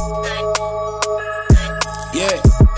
Yeah.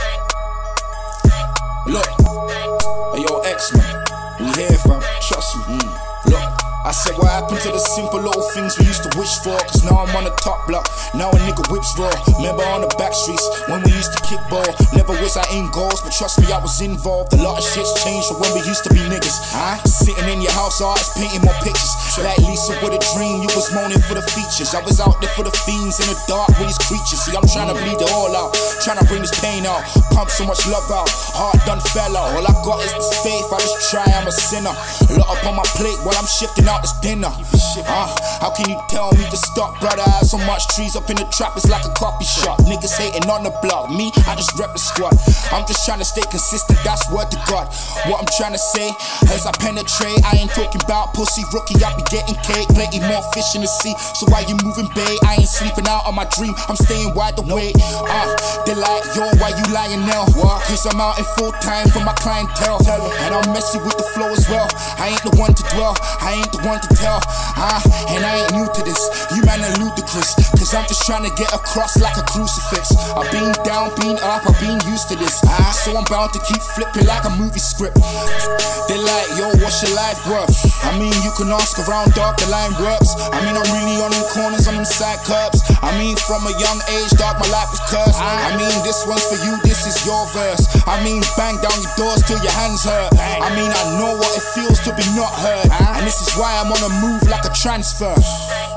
Look. Hey, yo, X-Man. We here, fam. Trust me. Look. I said, what happened to the simple little things we used to wish for? Cause now I'm on the top block, now a nigga whips raw. Remember on the back streets, when we used to kick ball. Never was I in goals, but trust me, I was involved. A lot of shit's changed from when we used to be niggas. Sitting in your house, artists painting more pictures. Like Lisa with a dream, you was moaning for the features. I was out there for the fiends in the dark with these creatures. See, I'm trying to bleed it all out, trying to bring this pain out. Pump so much love out, heart done fell out. All I got is this faith, I just try, I'm a sinner. A lot up on my plate while I'm shifting out this dinner. How can you tell me to stop, brother? I have so much trees up in the trap, it's like a coffee shop. Niggas hating on the block, me, I just rep the squad. I'm just trying to stay consistent, that's word to God. What I'm trying to say, as I penetrate, I ain't talking about pussy rookie, I be getting cake, plenty more fish in the sea. So why you moving, babe? I ain't sleeping out on my dream, I'm staying wide awake. They're like, yo, why you lying now? Cause I'm out in full time for my clientele, and I'm messy with the flow as well. I ain't the one to dwell, I ain't the one to tell. And I ain't new to this, you man are ludicrous. Cause I'm just trying to get across like a crucifix. I've been down, been up, I've been used to this. So I'm bound to keep flipping like a movie script. They're like, yo, what's your life worth? I mean, you can ask around, dog, the line works. I mean, I'm really on them corners, on them side curbs. I mean, from a young age, dog, my life was cursed. I mean, this one's for you, this is your verse. I mean, bang down your doors till your hands hurt. I mean, I know what it feels to be not heard. And this is why I'm on a move like a transfer.